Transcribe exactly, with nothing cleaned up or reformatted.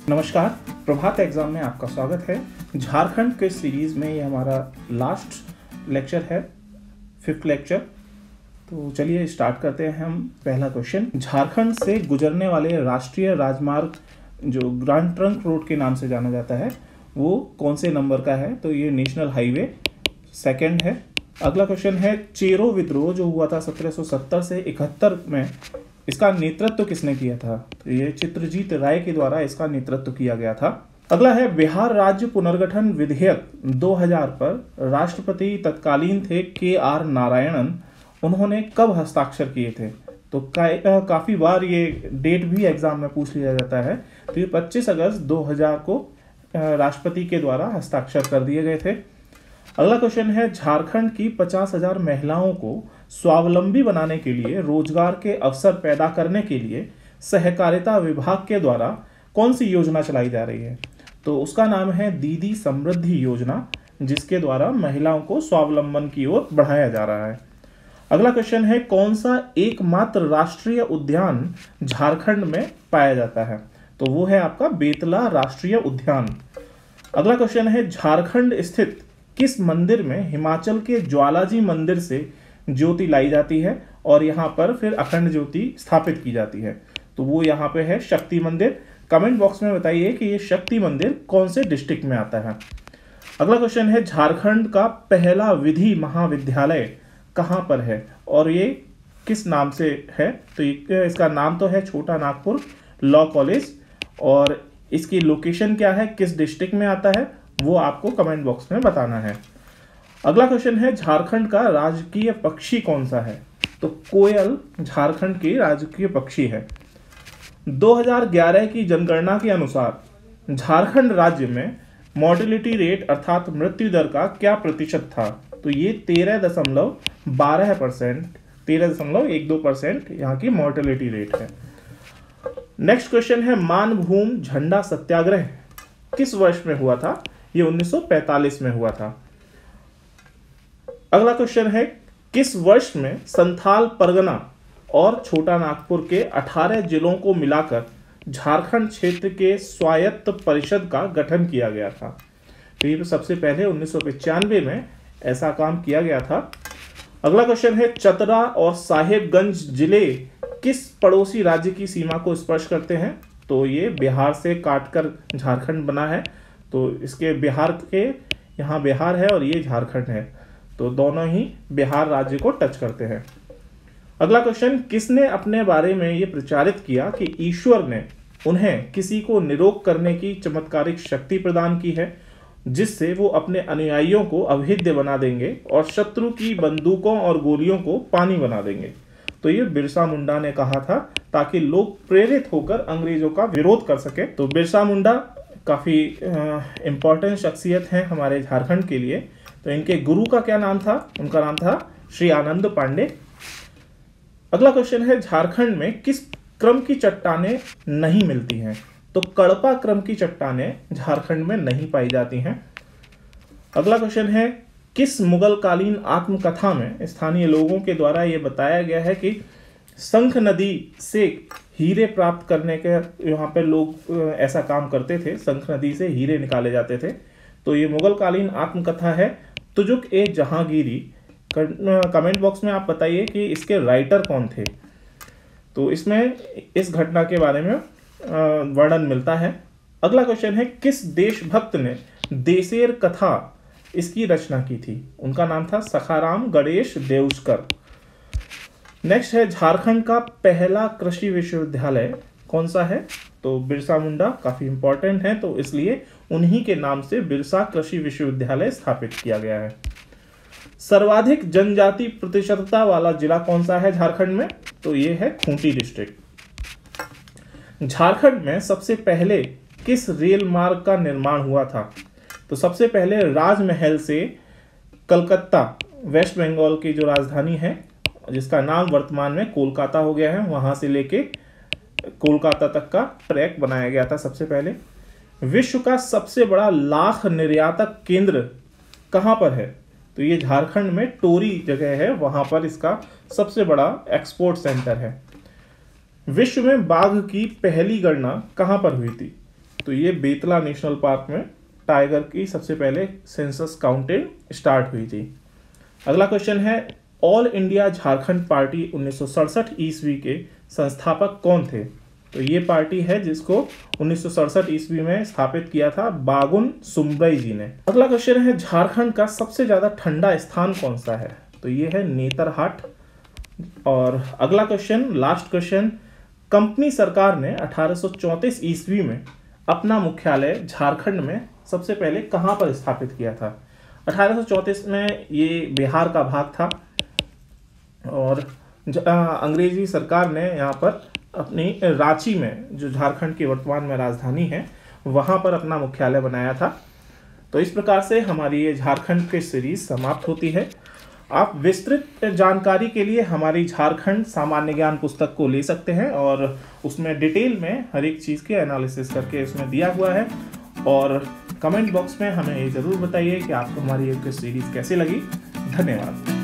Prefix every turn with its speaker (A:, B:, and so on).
A: नमस्कार, प्रभात एग्जाम में आपका स्वागत है। झारखंड के सीरीज में ये हमारा लास्ट लेक्चर है, फिफ्थ लेक्चर। तो चलिए स्टार्ट करते हैं हम। पहला क्वेश्चन, झारखंड से गुजरने वाले राष्ट्रीय राजमार्ग जो ग्रांड ट्रंक रोड के नाम से जाना जाता है वो कौन से नंबर का है? तो ये नेशनल हाईवे सेकंड है। अगला क्वेश्चन है, चेरो विद्रोह जो हुआ था सत्रह सौ सत्तर से इकहत्तर में, इसका नेतृत्व किसने किया था? तो ये चित्रजीत राय के द्वारा इसका नेतृत्व किया गया था। अगला है, बिहार राज्य पुनर्गठन विधेयक दो हज़ार पर राष्ट्रपति तत्कालीन थे के आर नारायणन, उन्होंने कब हस्ताक्षर किए थे? तो का, काफी बार ये डेट भी एग्जाम में पूछ लिया जाता है। तो ये पच्चीस अगस्त दो हज़ार को राष्ट्रपति के द्वारा हस्ताक्षर कर दिए गए थे। अगला क्वेश्चन है, झारखंड की पचास हजार महिलाओं को स्वावलंबी बनाने के लिए रोजगार के अवसर पैदा करने के लिए सहकारिता विभाग के द्वारा कौन सी योजना चलाई जा रही है? तो उसका नाम है दीदी समृद्धि योजना, जिसके द्वारा महिलाओं को स्वावलंबन की ओर बढ़ाया जा रहा है। अगला क्वेश्चन है, कौन सा एकमात्र राष्ट्रीय उद्यान झारखंड में पाया जाता है? तो वो है आपका बेतला राष्ट्रीय उद्यान। अगला क्वेश्चन है, झारखंड स्थित किस मंदिर में हिमाचल के ज्वालाजी मंदिर से ज्योति लाई जाती है और यहाँ पर फिर अखंड ज्योति स्थापित की जाती है? तो वो यहाँ पे है शक्ति मंदिर। कमेंट बॉक्स में बताइए कि ये शक्ति मंदिर कौन से डिस्ट्रिक्ट में आता है। अगला क्वेश्चन है, झारखंड का पहला विधि महाविद्यालय कहाँ पर है और ये किस नाम से है? तो इसका नाम तो है छोटा नागपुर लॉ कॉलेज, और इसकी लोकेशन क्या है, किस डिस्ट्रिक्ट में आता है, वो आपको कमेंट बॉक्स में बताना है। अगला क्वेश्चन है, झारखंड का राजकीय पक्षी कौन सा है? तो कोयल झारखंड की राजकीय पक्षी है। दो हज़ार ग्यारह की जनगणना के अनुसार झारखंड राज्य में मोर्टेलिटी रेट अर्थात मृत्यु दर का क्या प्रतिशत था? तो ये तेरह दशमलव बारह परसेंट तेरह दशमलव एक दो परसेंट यहाँ की मोर्टेलिटी रेट है। नेक्स्ट क्वेश्चन है, मानभूम झंडा सत्याग्रह किस वर्ष में हुआ था? ये उन्नीस सौ पैंतालीस में हुआ था। अगला क्वेश्चन है, किस वर्ष में संथाल परगना और छोटा नागपुर के अठारह जिलों को मिलाकर झारखंड क्षेत्र के स्वायत्त परिषद का गठन किया गया था? तो ये सबसे पहले उन्नीस सौ पचानवे में ऐसा काम किया गया था। अगला क्वेश्चन है, चतरा और साहेबगंज जिले किस पड़ोसी राज्य की सीमा को स्पर्श करते हैं? तो ये बिहार से काटकर झारखंड बना है। तो इसके बिहार के यहाँ बिहार है और ये झारखंड है, तो दोनों ही बिहार राज्य को टच करते हैं। अगला क्वेश्चन, किसने अपने बारे में ये प्रचारित किया कि ईश्वर ने उन्हें किसी को निरोग करने की चमत्कारिक शक्ति प्रदान की है, जिससे वो अपने अनुयायियों को अभेद्य बना देंगे और शत्रु की बंदूकों और गोलियों को पानी बना देंगे? तो ये बिरसा मुंडा ने कहा था, ताकि लोग प्रेरित होकर अंग्रेजों का विरोध कर सके। तो बिरसा मुंडा काफी इंपॉर्टेंट शख्सियत है हमारे झारखंड के लिए। तो इनके गुरु का क्या नाम था? उनका नाम था श्री आनंद पांडे। अगला क्वेश्चन है, झारखंड में किस क्रम की चट्टानें नहीं मिलती हैं? तो कड़पा क्रम की चट्टानें झारखंड में नहीं पाई जाती हैं। अगला क्वेश्चन है, किस मुगलकालीन आत्मकथा में स्थानीय लोगों के द्वारा यह बताया गया है कि शंख नदी से हीरे प्राप्त करने के यहाँ पे लोग ऐसा काम करते थे, शंख नदी से हीरे निकाले जाते थे? तो ये मुगलकालीन आत्मकथा है तुजुक ए जहांगीरी। कमेंट बॉक्स में आप बताइए कि इसके राइटर कौन थे। तो इसमें इस घटना के बारे में वर्णन मिलता है। अगला क्वेश्चन है, किस देशभक्त ने देशेर कथा इसकी रचना की थी? उनका नाम था सखाराम गणेश देउस्कर। नेक्स्ट है, झारखंड का पहला कृषि विश्वविद्यालय कौन सा है? तो बिरसा मुंडा काफी इंपॉर्टेंट है, तो इसलिए उन्हीं के नाम से बिरसा कृषि विश्वविद्यालय स्थापित किया गया है। सर्वाधिक जनजाति प्रतिशतता वाला जिला कौन सा है झारखंड में? तो ये है खूंटी डिस्ट्रिक्ट। झारखंड में सबसे पहले किस रेल मार्ग का निर्माण हुआ था? तो सबसे पहले राजमहल से कलकत्ता, वेस्ट बंगाल की जो राजधानी है, जिसका नाम वर्तमान में कोलकाता हो गया है, वहां से लेके कोलकाता तक का ट्रैक बनाया गया था सबसे पहले। विश्व का सबसे बड़ा लाख निर्यातक केंद्र कहां पर है? तो ये झारखंड में टोरी जगह है, वहां पर इसका सबसे बड़ा एक्सपोर्ट सेंटर है। विश्व में बाघ की पहली गणना कहां पर हुई थी? तो ये बेतला नेशनल पार्क में टाइगर की सबसे पहले सेंसस काउंटिंग स्टार्ट हुई थी। अगला क्वेश्चन है, ऑल इंडिया झारखंड पार्टी उन्नीस सौ सड़सठ ईस्वी के संस्थापक कौन थे? तो ये पार्टी है जिसको उन्नीस सौ सड़सठ ईस्वी में स्थापित किया था बागुन सुम्बई जी ने। अगला क्वेश्चन है, झारखंड का सबसे ज्यादा ठंडा स्थान कौन सा है? तो ये है नेतरहाट। और अगला क्वेश्चन, लास्ट क्वेश्चन, कंपनी सरकार ने अठारह सौ चौंतीस ईस्वी में अपना मुख्यालय झारखंड में सबसे पहले कहां पर स्थापित किया था? अठारह सौ चौंतीस में ये बिहार का भाग था और अंग्रेजी सरकार ने यहाँ पर अपनी रांची में, जो झारखंड की वर्तमान में राजधानी है, वहाँ पर अपना मुख्यालय बनाया था। तो इस प्रकार से हमारी ये झारखंड की सीरीज समाप्त होती है। आप विस्तृत जानकारी के लिए हमारी झारखंड सामान्य ज्ञान पुस्तक को ले सकते हैं और उसमें डिटेल में हर एक चीज़ के एनालिसिस करके इसमें दिया हुआ है। और कमेंट बॉक्स में हमें ये ज़रूर बताइए कि आपको हमारी ये सीरीज़ कैसी लगी। धन्यवाद।